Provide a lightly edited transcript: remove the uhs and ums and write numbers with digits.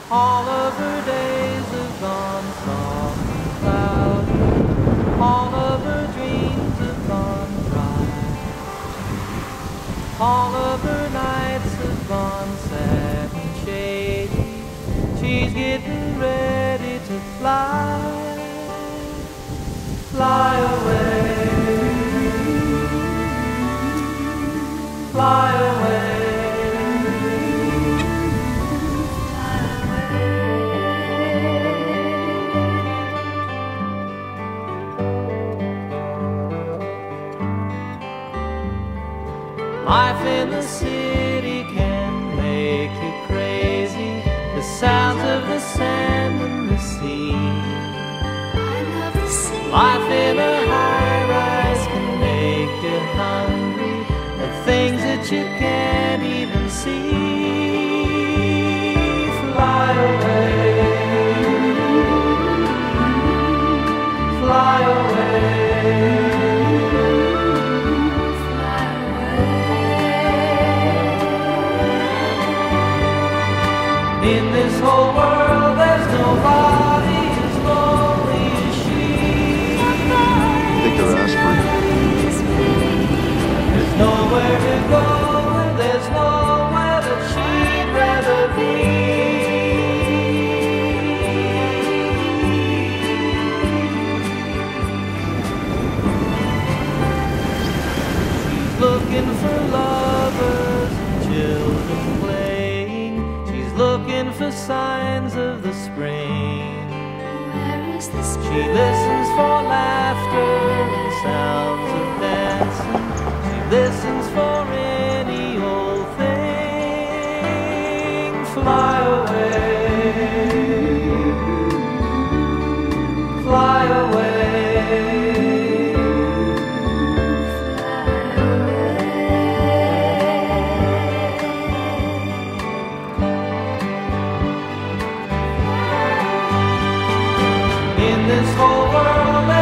All of her days have gone soft and cloudy. All of her dreams have gone dry. All of her nights have gone sad and shady. She's getting ready to fly. Fly away. Fly away. Life in the city can make you crazy. The sounds of the sand and the sea. I love the sea. Life in a high-rise can make you hungry. The things that you can't even see. Fly away. Fly away. In this whole world there's nobody as lonely as she. I think they're aspirin. There's nowhere to go and there's nowhere that she'd rather be. She's looking for lovers and children playing. She's looking for signs of the spring. Where is the spring? She listens for laughter and sounds of dancing. She listens for any old thing. Fly away. Fly away. In this whole world